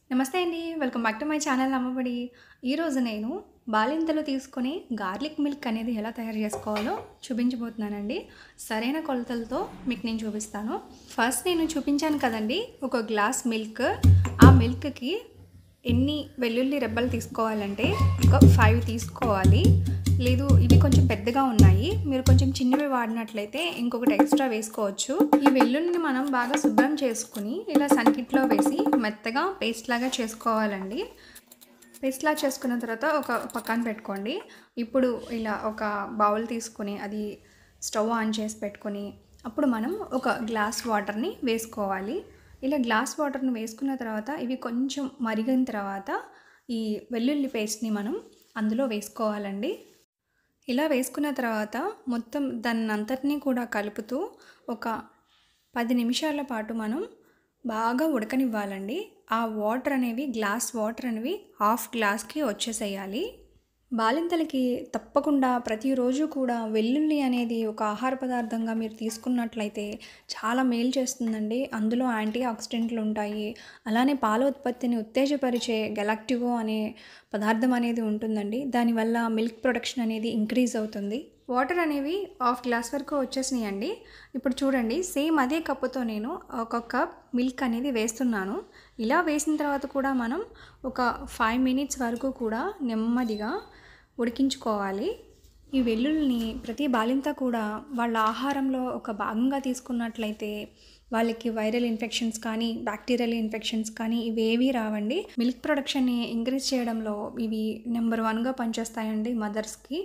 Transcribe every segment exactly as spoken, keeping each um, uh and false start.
నమస్తే అండి. Welcome back to my channel Ammabadi. ఈరోజు నేను బాలింతలు తీసుకొని గార్లిక్ మిల్క్ అనేది ఎలా తయారు చేసుకోవాలో చూపించబోతున్నానండి. సరైన కొలతలతో మీకు నేను చూపిస్తాను. ఫస్ట్ నేను చూపించాను కదండి ఒక గ్లాస్ మిల్క్. ఆ మిల్క్కి ఎన్ని వెల్లుల్లి రెబ్బలు తీసుకోవాలంటే ఒక ఫైవ్ తీసుకోవాలి. లేదు ఇవి కొంచెం పెద్దగా ఉన్నాయి, మీరు కొంచెం చిన్నవి వాడినట్లయితే ఇంకొకటి ఎక్స్ట్రా వేసుకోవచ్చు. ఈ వెల్లుల్లిని మనం బాగా శుభ్రం చేసుకుని ఇలా సన్కిట్లో వేసి మెత్తగా పేస్ట్ లాగా చేసుకోవాలండి. పేస్ట్ లాగా చేసుకున్న తర్వాత ఒక పక్కన పెట్టుకోండి. ఇప్పుడు ఇలా ఒక బౌల్ తీసుకుని అది స్టవ్ ఆన్ చేసి పెట్టుకొని అప్పుడు మనం ఒక గ్లాస్ వాటర్ని వేసుకోవాలి. ఇలా గ్లాస్ వాటర్ని వేసుకున్న తర్వాత ఇవి కొంచెం మరిగిన తర్వాత ఈ వెల్లుల్లి పేస్ట్ని మనం అందులో వేసుకోవాలండి. ఇలా వేసుకున్న తర్వాత మొత్తం దాన్ని అంతటినీ కూడా కలుపుతూ ఒక పది నిమిషాల పాటు మనం బాగా ఉడకనివ్వాలండి. ఆ వాటర్ అనేవి గ్లాస్ వాటర్ అనేవి హాఫ్ గ్లాస్కి వచ్చేసేయాలి. బాలింతలకి తప్పకుండా ప్రతిరోజు కూడా వెల్లుల్లి అనేది ఒక ఆహార పదార్థంగా మీరు తీసుకున్నట్లయితే చాలా మేలు చేస్తుందండి. అందులో యాంటీ ఆక్సిడెంట్లు ఉంటాయి. అలానే పాల ఉత్పత్తిని ఉత్తేజపరిచే గెలాక్టిగో అనే పదార్థం అనేది ఉంటుందండి. దానివల్ల మిల్క్ ప్రొడక్షన్ అనేది ఇంక్రీజ్ అవుతుంది. వాటర్ అనేవి హాఫ్ గ్లాస్ వరకు వచ్చేసినాయండి. ఇప్పుడు చూడండి, సేమ్ అదే కప్పుతో నేను ఒక కప్ మిల్క్ అనేది వేస్తున్నాను. ఇలా వేసిన తర్వాత కూడా మనం ఒక ఫైవ్ మినిట్స్ వరకు కూడా నెమ్మదిగా ఉడికించుకోవాలి. ఈ వెల్లుల్లిని ప్రతి బాలింత కూడా వాళ్ళ ఆహారంలో ఒక భాగంగా తీసుకున్నట్లయితే వాళ్ళకి వైరల్ ఇన్ఫెక్షన్స్ కానీ బ్యాక్టీరియల్ ఇన్ఫెక్షన్స్ కానీ ఇవేవీ రావండి. మిల్క్ ప్రొడక్షన్ని ఇంక్రీజ్ చేయడంలో ఇవి నెంబర్ వన్గా పనిచేస్తాయండి మదర్స్కి.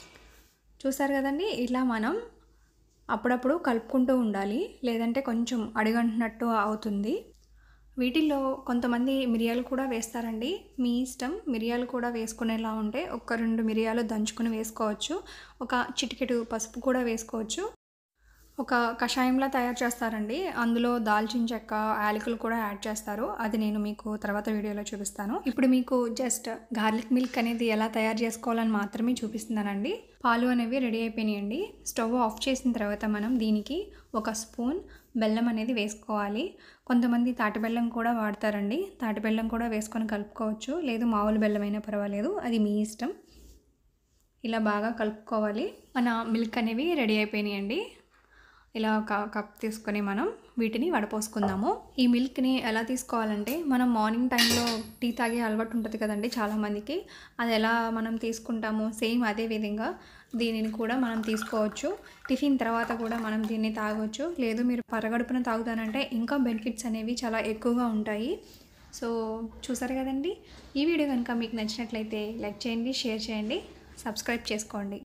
చూసారు కదండి, ఇలా మనం అప్పుడప్పుడు కలుపుకుంటూ ఉండాలి, లేదంటే కొంచెం అడుగంటున్నట్టు అవుతుంది. వీటిల్లో కొంతమంది మిరియాలు కూడా వేస్తారండి, మీ ఇష్టం. మిరియాలు కూడా వేసుకునేలా ఉంటే ఒక రెండు మిరియాలు దంచుకొని వేసుకోవచ్చు. ఒక చిటికెడు పసుపు కూడా వేసుకోవచ్చు. ఒక కషాయంలా తయారు చేస్తారండి, అందులో దాల్చిన చెక్క, యాలకులు కూడా యాడ్ చేస్తారు. అది నేను మీకు తర్వాత వీడియోలో చూపిస్తాను. ఇప్పుడు మీకు జస్ట్ గార్లిక్ మిల్క్ అనేది ఎలా తయారు చేసుకోవాలని మాత్రమే చూపిస్తున్నానండి. పాలు అనేవి రెడీ అయిపోయినాయండి. స్టవ్ ఆఫ్ చేసిన తర్వాత మనం దీనికి ఒక స్పూన్ బెల్లం అనేది వేసుకోవాలి. కొంతమంది తాటి బెల్లం కూడా వాడతారండి, తాటి బెల్లం కూడా వేసుకొని కలుపుకోవచ్చు. లేదు మామూలు బెల్లం అయినా పర్వాలేదు, అది మీ ఇష్టం. ఇలా బాగా కలుపుకోవాలి. మన మిల్క్ అనేవి రెడీ అయిపోయినాయండి. ఇలా ఒక కప్ తీసుకొని మనం వీటిని వడపోసుకుందాము. ఈ మిల్క్ని ఎలా తీసుకోవాలంటే మనం మార్నింగ్ టైంలో టీ తాగే అలవాటు ఉంటుంది కదండి చాలామందికి. అది ఎలా మనం తీసుకుంటామో సేమ్ అదే విధంగా దీనిని కూడా మనం తీసుకోవచ్చు. టిఫిన్ తర్వాత కూడా మనం దీన్ని తాగొచ్చు. లేదు మీరు పరగడుపున తాగుతానంటే ఇంకా బెనిఫిట్స్ అనేవి చాలా ఎక్కువగా ఉంటాయి. సో చూసారు కదండి, ఈ వీడియో కనుక మీకు నచ్చినట్లయితే లైక్ చేయండి, షేర్ చేయండి, సబ్స్క్రైబ్ చేసుకోండి.